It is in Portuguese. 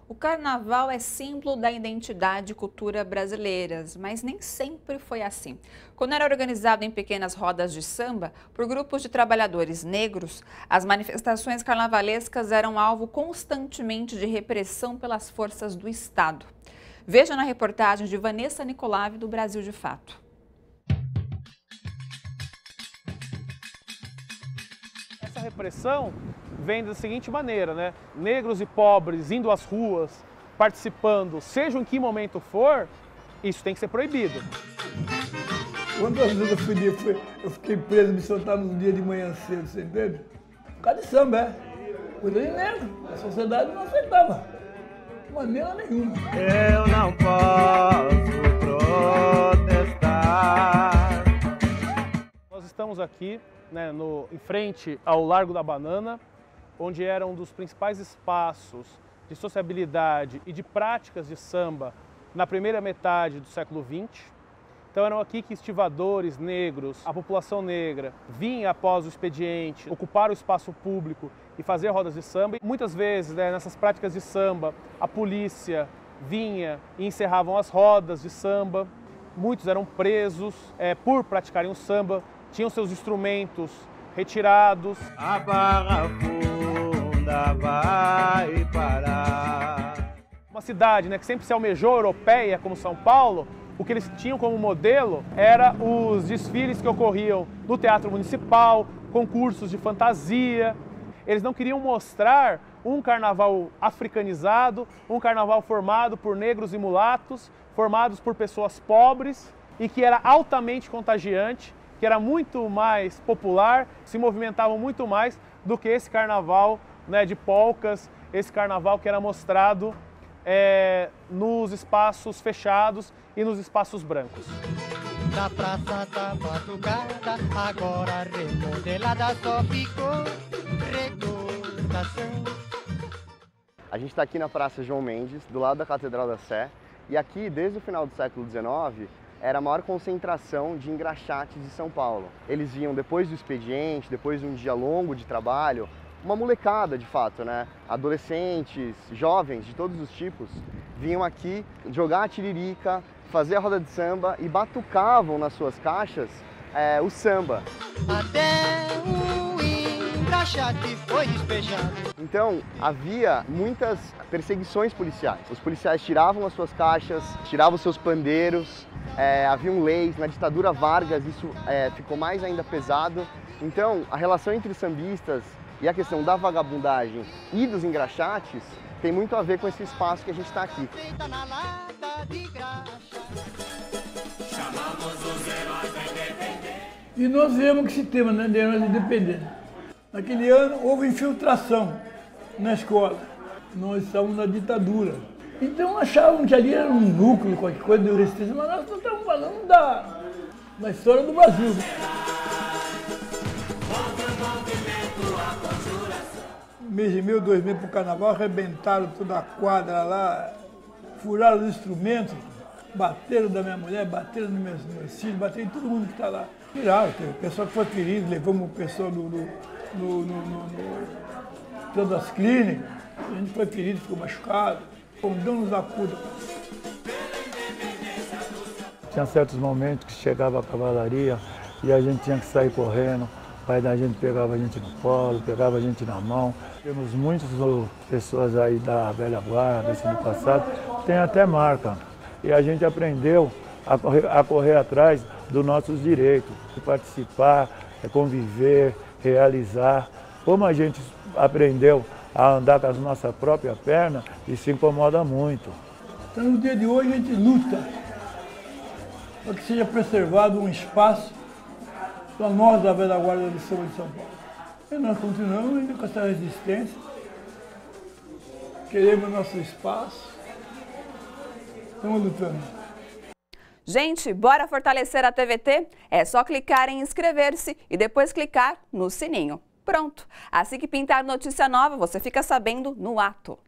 O carnaval é símbolo da identidade e cultura brasileiras, mas nem sempre foi assim. Quando era organizado em pequenas rodas de samba por grupos de trabalhadores negros, as manifestações carnavalescas eram alvo constantemente de repressão pelas forças do Estado. Veja na reportagem de Vanessa Nicolave do Brasil de Fato. Essa repressão vem da seguinte maneira, né? Negros e pobres indo às ruas, participando, seja em que momento for, isso tem que ser proibido. Quantas vezes eu fiquei preso, me soltaram nos dias de manhã cedo, você entende? Por causa de samba, é. Coisa de negro, a sociedade não aceitava, de maneira nenhuma. Eu não posso protestar. Nós estamos aqui, né, em frente ao Largo da Banana, onde era um dos principais espaços de sociabilidade e de práticas de samba na primeira metade do século XX. Então eram aqui que estivadores negros, a população negra, vinha após o expediente, ocupar o espaço público e fazer rodas de samba. E muitas vezes, né, nessas práticas de samba, a polícia vinha e encerravam as rodas de samba. Muitos eram presos por praticarem o samba, tinham seus instrumentos retirados. A Barra Funda vai parar. Uma cidade, né, que sempre se almejou europeia como São Paulo, o que eles tinham como modelo era os desfiles que ocorriam no Teatro Municipal, concursos de fantasia. Eles não queriam mostrar um carnaval africanizado, um carnaval formado por negros e mulatos, formados por pessoas pobres e que era altamente contagiante, que era muito mais popular, se movimentavam muito mais do que esse carnaval, né, de polcas, esse carnaval que era mostrado nos espaços fechados e nos espaços brancos. Na Praça da Madrugada, agora remodelada, só ficou recordação. A gente está aqui na Praça João Mendes, do lado da Catedral da Sé, e aqui, desde o final do século XIX, era a maior concentração de engraxates de São Paulo. Eles vinham depois do expediente, depois de um dia longo de trabalho, uma molecada de fato, né? Adolescentes, jovens de todos os tipos, vinham aqui jogar a tiririca, fazer a roda de samba e batucavam nas suas caixas o samba. Até o engraxate foi despejado. Então, havia muitas perseguições policiais. Os policiais tiravam as suas caixas, tiravam os seus pandeiros, haviam leis. Na ditadura Vargas isso ficou mais ainda pesado. Então, a relação entre os sambistas e a questão da vagabundagem e dos engraxates tem muito a ver com esse espaço que a gente está aqui. E nós viemos com esse tema, né, de heróis independentes. Naquele ano houve infiltração na escola. Nós estávamos na ditadura. Então achavam que ali era um núcleo, qualquer coisa de resistência, mas nós estamos falando da história do Brasil. Mês e meio, 2 meses para o carnaval, arrebentaram toda a quadra lá, furaram os instrumentos, bateram da minha mulher, bateram nos meus filhos, bateram em todo mundo que está lá. Tiraram, o pessoal que foi ferido, levamos o pessoal todas as clínicas, a gente foi ferido, ficou machucado, condamos da puta. Tinha certos momentos que chegava a cavalaria e a gente tinha que sair correndo. O pai da gente pegava a gente no colo, pegava a gente na mão. Temos muitas pessoas aí da velha guarda, assim, do passado, tem até marca. E a gente aprendeu a correr atrás dos nossos direitos, de participar, conviver, realizar. Como a gente aprendeu a andar com as nossas próprias pernas, isso se incomoda muito. Então, no dia de hoje, a gente luta para que seja preservado um espaço para nós da velha guarda do samba de São Paulo. E nós continuamos ainda com essa resistência, queremos nosso espaço, estamos lutando. Gente, bora fortalecer a TVT? É só clicar em inscrever-se e depois clicar no sininho. Pronto! Assim que pintar notícia nova, você fica sabendo no ato.